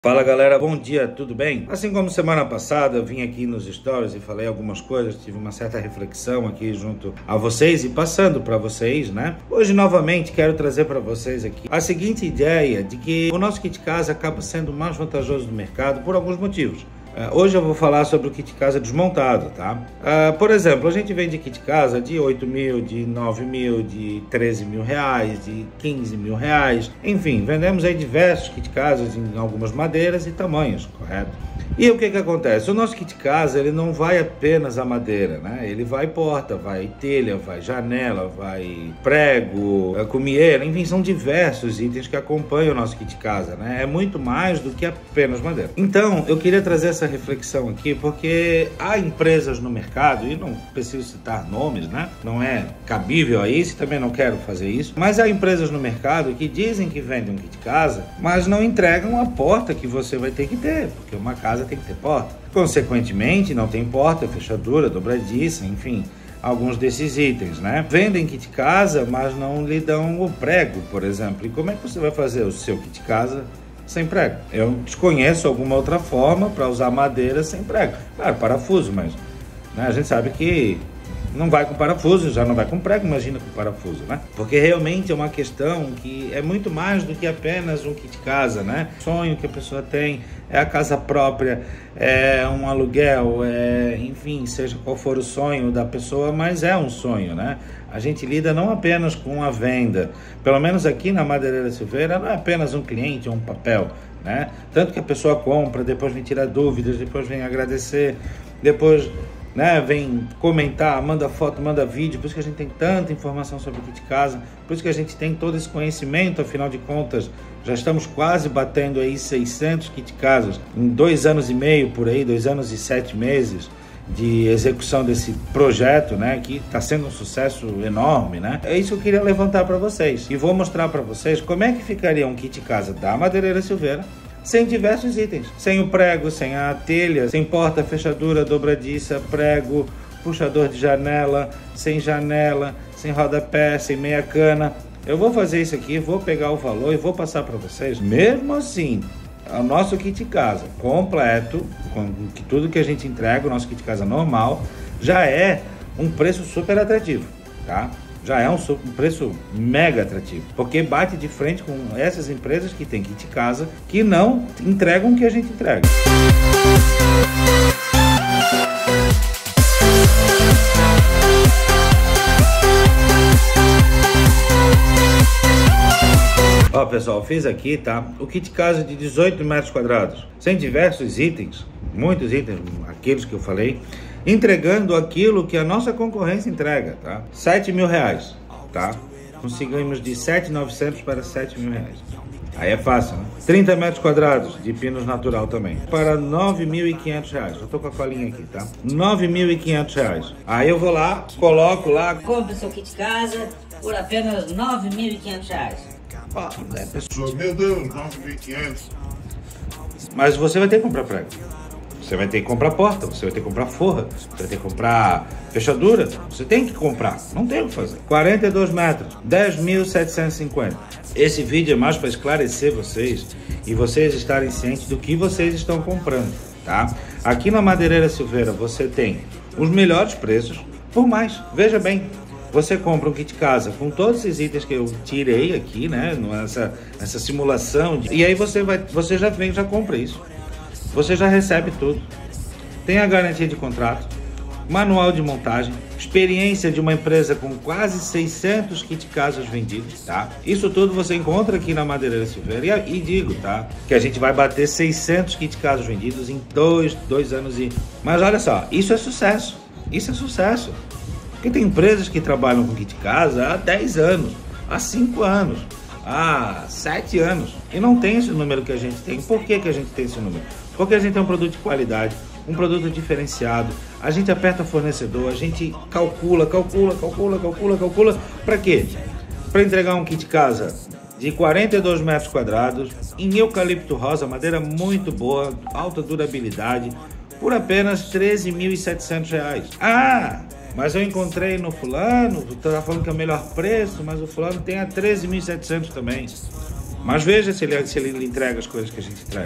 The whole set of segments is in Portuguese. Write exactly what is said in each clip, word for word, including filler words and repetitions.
Fala galera, bom dia, tudo bem? Assim como semana passada eu vim aqui nos stories e falei algumas coisas, tive uma certa reflexão aqui junto a vocês e passando para vocês, né? Hoje novamente quero trazer para vocês aqui a seguinte ideia de que o nosso kit casa acaba sendo mais vantajoso no mercado por alguns motivos. Uh, hoje eu vou falar sobre o kit casa desmontado, tá? Uh, por exemplo, a gente vende kit casa de oito mil, de nove mil, de treze mil reais, de quinze mil reais. Enfim, vendemos aí diversos kit casas em algumas madeiras e tamanhos, correto? E o que que acontece? O nosso kit casa, ele não vai apenas a madeira, né? Ele vai porta, vai telha, vai janela, vai prego, cumieira, enfim, são diversos itens que acompanham o nosso kit casa, né? É muito mais do que apenas madeira. Então, eu queria trazer essa reflexão aqui, porque há empresas no mercado, e não preciso citar nomes, né? Não é cabível a isso, também não quero fazer isso, mas há empresas no mercado que dizem que vendem um kit casa, mas não entregam a porta que você vai ter que ter, porque uma casa tem que ter porta. Consequentemente, não tem porta, fechadura, dobradiça, enfim, alguns desses itens, né? Vendem kit casa, mas não lhe dão o prego, por exemplo. E como é que você vai fazer o seu kit casa sem prego? Eu desconheço alguma outra forma para usar madeira sem prego. Claro, parafuso, mas né, a gente sabe que não vai com parafuso, já não vai com prego, imagina com parafuso, né? Porque realmente é uma questão que é muito mais do que apenas um kit casa, né? O sonho que a pessoa tem é a casa própria, é um aluguel, é, enfim, seja qual for o sonho da pessoa, mas é um sonho, né? A gente lida não apenas com a venda, pelo menos aqui na Madeireira Silveira não é apenas um cliente ou um papel, né? Tanto que a pessoa compra, depois vem tirar dúvidas, depois vem agradecer, depois né, vem comentar, manda foto, manda vídeo, por isso que a gente tem tanta informação sobre o kit casa, por isso que a gente tem todo esse conhecimento, afinal de contas, já estamos quase batendo aí seiscentos kit casas em dois anos e meio por aí, dois anos e sete meses de execução desse projeto, né, que está sendo um sucesso enorme, né? É isso que eu queria levantar para vocês e vou mostrar para vocês como é que ficaria um kit casa da Madeireira Silveira sem diversos itens, sem o prego, sem a telha, sem porta, fechadura, dobradiça, prego, puxador de janela, sem janela, sem rodapé, sem meia cana. Eu vou fazer isso aqui, vou pegar o valor e vou passar para vocês. Mesmo assim, o nosso kit casa completo, com tudo que a gente entrega, o nosso kit casa normal, já é um preço super atrativo, tá? Já é um preço mega atrativo, porque bate de frente com essas empresas que tem kit casa, que não entregam o que a gente entrega. Ó pessoal, fiz aqui, tá? O kit casa de dezoito metros quadrados, sem diversos itens, muitos itens, aqueles que eu falei, entregando aquilo que a nossa concorrência entrega, tá? sete mil reais, tá? Conseguimos de sete mil e novecentos para sete mil reais. Aí é fácil, né? trinta metros quadrados de pinos natural também, para nove mil e quinhentos reais. Eu tô com a colinha aqui, tá? nove mil e quinhentos reais. Aí eu vou lá, coloco lá. Compre seu kit casa por apenas nove mil e quinhentos reais. Ó, né, pessoal? Meu Deus, nove mil e quinhentos. Mas você vai ter que comprar prego. Você vai ter que comprar porta, você vai ter que comprar forra, você vai ter que comprar fechadura, você tem que comprar, não tem o que fazer. quarenta e dois metros, dez mil setecentos e cinquenta. Esse vídeo é mais para esclarecer vocês e vocês estarem cientes do que vocês estão comprando, tá? Aqui na Madeireira Silveira você tem os melhores preços por mais, veja bem. Você compra um kit casa com todos esses itens que eu tirei aqui, né, nessa, nessa simulação, de... e aí você, vai, você já vem, já compra isso. Você já recebe tudo, tem a garantia de contrato, manual de montagem, experiência de uma empresa com quase seiscentos kit casas vendidos, tá? Isso tudo você encontra aqui na Madeireira Silveira e, e digo, tá? Que a gente vai bater seiscentos kit casas vendidos em dois, dois anos e... Mas olha só, isso é sucesso, isso é sucesso. Porque tem empresas que trabalham com kit casa há dez anos, há cinco anos, há sete anos e não tem esse número que a gente tem. Por que que a gente tem esse número? Porque a gente tem um produto de qualidade, um produto diferenciado, a gente aperta fornecedor, a gente calcula, calcula, calcula, calcula, calcula. Para quê? Para entregar um kit casa de quarenta e dois metros quadrados, em eucalipto rosa, madeira muito boa, alta durabilidade, por apenas treze mil e setecentos reais. Ah, mas eu encontrei no fulano, tá falando que é o melhor preço, mas o fulano tem a treze mil e setecentos também. Mas veja se ele, se ele entrega as coisas que a gente entrega.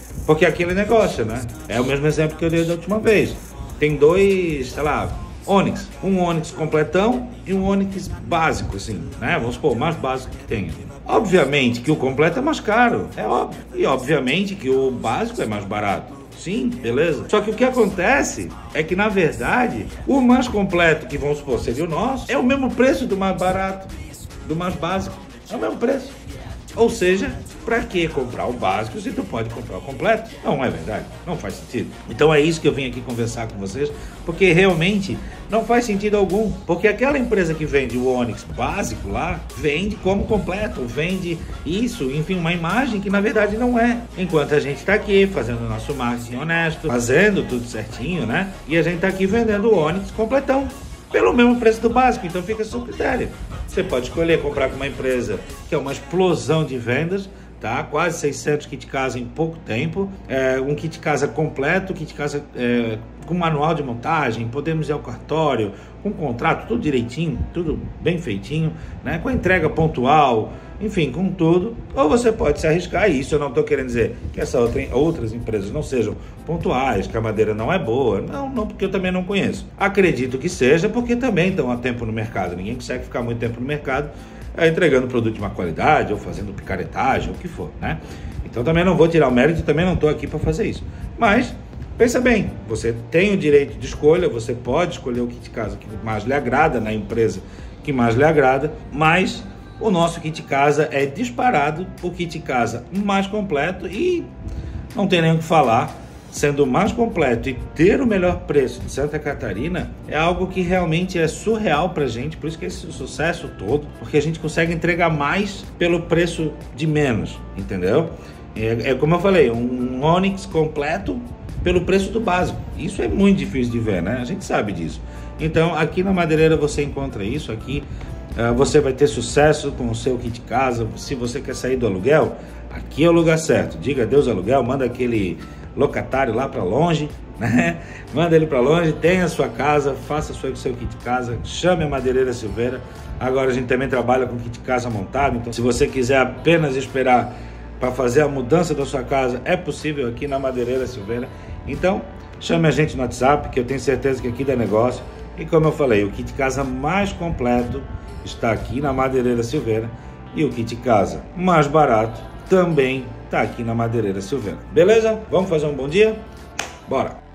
Porque aquele negócio, né? É o mesmo exemplo que eu dei da última vez. Tem dois, sei lá, Onix. Um Onix completão e um Onix básico, assim, né? Vamos supor, o mais básico que tem. Obviamente que o completo é mais caro, é óbvio. E obviamente que o básico é mais barato. Sim, beleza? Só que o que acontece é que, na verdade, o mais completo, que vamos supor seria o nosso, é o mesmo preço do mais barato, do mais básico. É o mesmo preço. Ou seja, para que comprar o básico se tu pode comprar o completo? Não é verdade, não faz sentido. Então é isso que eu vim aqui conversar com vocês, porque realmente não faz sentido algum. Porque aquela empresa que vende o Onix básico lá, vende como completo, vende isso, enfim, uma imagem que na verdade não é. Enquanto a gente está aqui fazendo o nosso marketing honesto, fazendo tudo certinho, né? E a gente está aqui vendendo o Onix completão, pelo mesmo preço do básico, então fica a seu critério. Você pode escolher comprar com uma empresa que é uma explosão de vendas, tá? Quase seiscentos kit casa em pouco tempo, é, um kit casa completo, kit casa é, com manual de montagem, podemos ir ao cartório, com contrato, tudo direitinho, tudo bem feitinho, né? Com a entrega pontual, enfim, com tudo. Ou você pode se arriscar, e isso eu não estou querendo dizer que essas outra, outras empresas não sejam pontuais, que a madeira não é boa, não, não, porque eu também não conheço. Acredito que seja, porque também estão há tempo no mercado, ninguém consegue ficar muito tempo no mercado é, entregando produto de má qualidade, ou fazendo picaretagem, ou o que for, né? Então também não vou tirar o mérito, também não estou aqui para fazer isso. Mas pensa bem, você tem o direito de escolha, você pode escolher o kit casa que mais lhe agrada, na empresa que mais lhe agrada, mas o nosso kit casa é disparado o kit casa mais completo e não tem nem o que falar. Sendo mais completo e ter o melhor preço de Santa Catarina é algo que realmente é surreal pra gente, por isso que esse sucesso todo, porque a gente consegue entregar mais pelo preço de menos, entendeu? É, é como eu falei, um Onix completo pelo preço do básico. Isso é muito difícil de ver, né? A gente sabe disso. Então aqui na Madeireira você encontra isso, aqui uh, você vai ter sucesso com o seu kit casa. Se você quer sair do aluguel, aqui é o lugar certo. Diga adeus aluguel, manda aquele locatário lá para longe, né? Manda ele para longe, tenha a sua casa, faça o seu kit casa, chame a Madeireira Silveira. Agora a gente também trabalha com kit casa montado, então se você quiser apenas esperar para fazer a mudança da sua casa, é possível aqui na Madeireira Silveira. Então chame a gente no WhatsApp, que eu tenho certeza que aqui dá negócio. E como eu falei, o kit casa mais completo está aqui na Madeireira Silveira e o kit casa mais barato também tá aqui na Madeireira Silveira. Beleza? Vamos fazer um bom dia? Bora!